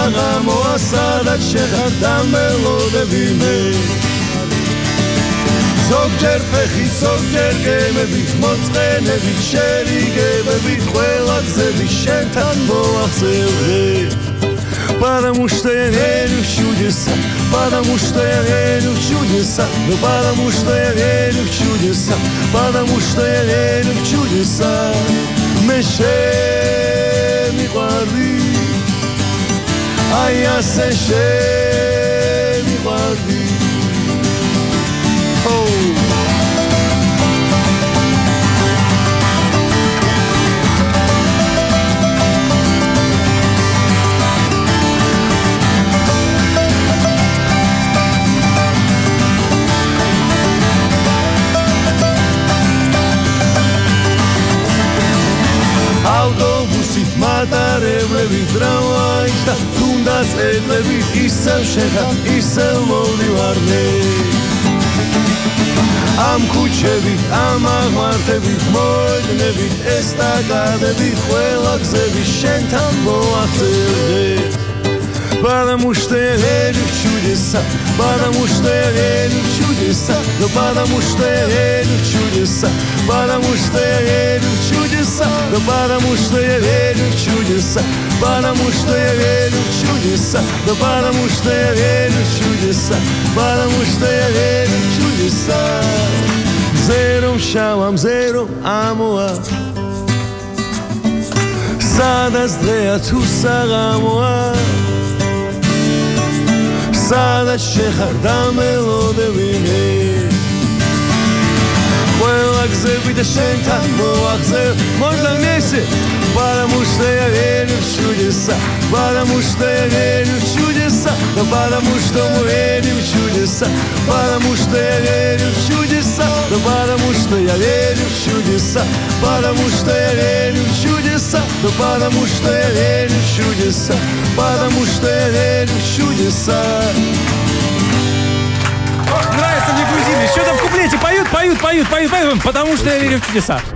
საღამოა სადაც შეხარდა მელოდებინე ზოგჯერ ფეხი ზოგჯერ გემებით მოწყენებით შერიგებებით ყველა გზები შენთან მოახსენე Потому что я верю в чудеса, потому что я верю в чудеса, ну потому что я верю в чудеса, потому что я верю в чудеса. Мешеми гварди, а я сешеми гварди. ავტობუსით მატარებლებით ტრამვაით და თუნდაც ელებით ისევ შეხარ ისევ მოვდივარნე ამ ქუჩებით ამ აღმართებით მოედნებით ესტაკადებით ყველა გზები შენთან მოახსენე Потому что я верю в чудеса, потому что я верю в чудеса, ну потому что я верю в чудеса, потому что я верю в чудеса, ну потому что я верю в чудеса, потому что я верю в чудеса, ну потому что я верю в чудеса, потому что я верю в чудеса. Зером шавам зером амуа, сада сдрея тусагамуа. სადაც შეხარდა მელოდებინე ყველა გზები და შენთან მოახსენე можно вместе потому что я верю в чудеса потому что я верю в чудеса но потому что мы верим в чудеса потому что я верю в чудеса но потому что я верю в чудеса потому что я верю в чудеса но потому что я верю в чудеса потому что я верю в чудеса. Нравится мне грузины. Что там в куплете? Поют. Потому что я верю в чудеса.